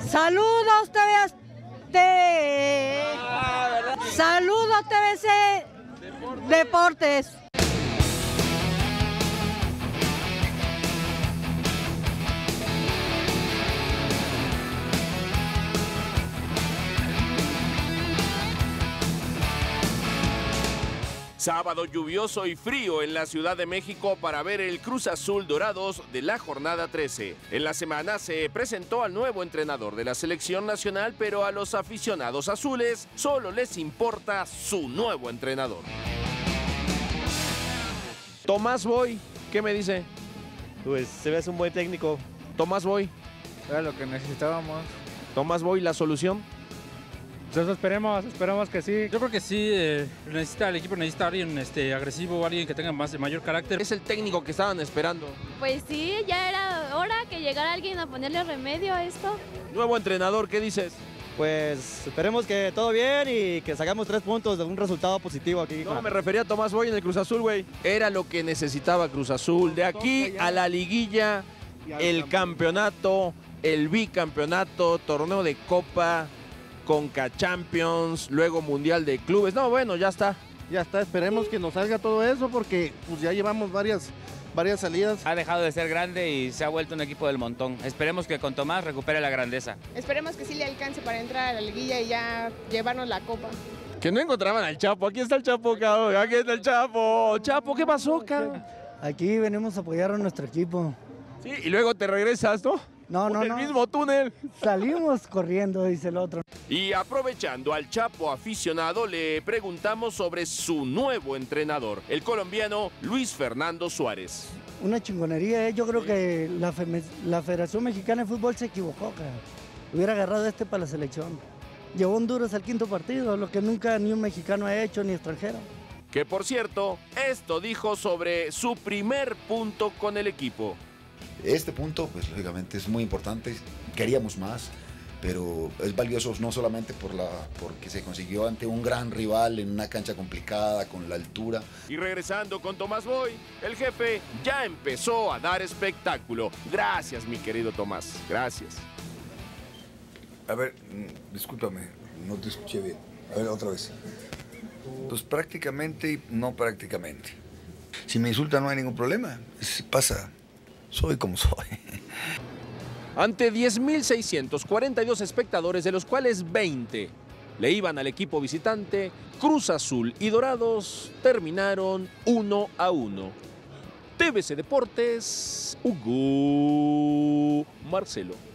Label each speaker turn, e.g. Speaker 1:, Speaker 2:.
Speaker 1: Saludos Saludos TVC Deportes.
Speaker 2: Sábado lluvioso y frío en la Ciudad de México para ver el Cruz Azul Dorados de la jornada 13. En la semana se presentó al nuevo entrenador de la selección nacional, pero a los aficionados azules solo les importa su nuevo entrenador. Tomás Boy, ¿qué me dice?
Speaker 3: Pues se ve un buen técnico.
Speaker 2: Tomás Boy.
Speaker 4: Era lo que necesitábamos.
Speaker 2: Tomás Boy, ¿la solución?
Speaker 4: Entonces esperemos que sí.
Speaker 5: Yo creo que sí, el equipo necesita a alguien agresivo, alguien que tenga mayor carácter.
Speaker 2: Es el técnico que estaban esperando.
Speaker 6: Pues sí, ya era hora que llegara alguien a ponerle remedio a esto.
Speaker 2: Nuevo entrenador, ¿qué dices?
Speaker 3: Pues esperemos que todo bien y que sacamos 3 puntos de un resultado positivo aquí.
Speaker 2: No, me refería a Tomás Boy en el Cruz Azul, güey. Era lo que necesitaba Cruz Azul. De aquí a la liguilla, el campeonato, el bicampeonato, torneo de Copa, Conca Champions, luego Mundial de Clubes. No, bueno, ya está.
Speaker 7: Ya está, esperemos que nos salga todo eso porque pues ya llevamos varias salidas.
Speaker 8: Ha dejado de ser grande y se ha vuelto un equipo del montón. Esperemos que con Tomás recupere la grandeza.
Speaker 9: Esperemos que sí le alcance para entrar a la liguilla y ya llevarnos la copa.
Speaker 2: Que no encontraban al Chapo. Aquí está el Chapo, cabrón. Aquí está el Chapo. Chapo, ¿qué pasó, cabrón?
Speaker 1: Aquí venimos a apoyar a nuestro equipo.
Speaker 2: Sí, y luego te regresas, ¿no?
Speaker 1: No,
Speaker 2: Por el mismo túnel.
Speaker 1: Salimos corriendo, dice el otro.
Speaker 2: Y aprovechando al Chapo aficionado, le preguntamos sobre su nuevo entrenador, el colombiano Luis Fernando Suárez.
Speaker 1: Una chingonería, ¿eh? Yo creo que la Federación Mexicana de Fútbol se equivocó, cara. Hubiera agarrado para la selección. Llevó Honduras al 5º partido, lo que nunca ni un mexicano ha hecho, ni extranjero.
Speaker 2: Que por cierto, esto dijo sobre su primer punto con el equipo.
Speaker 10: Este punto, pues lógicamente es muy importante, queríamos más, pero es valioso no solamente porque se consiguió ante un gran rival en una cancha complicada, con la altura.
Speaker 2: Y regresando con Tomás Boy, el jefe ya empezó a dar espectáculo. Gracias, mi querido Tomás, gracias.
Speaker 11: A ver, discúlpame, no te escuché bien. A ver, otra vez. Pues prácticamente y no prácticamente. Si me insultan no hay ningún problema, pasa. Soy como soy.
Speaker 2: Ante 10.642 espectadores, de los cuales 20 le iban al equipo visitante, Cruz Azul y Dorados terminaron 1-1. TVC Deportes, Hugo Marcelo.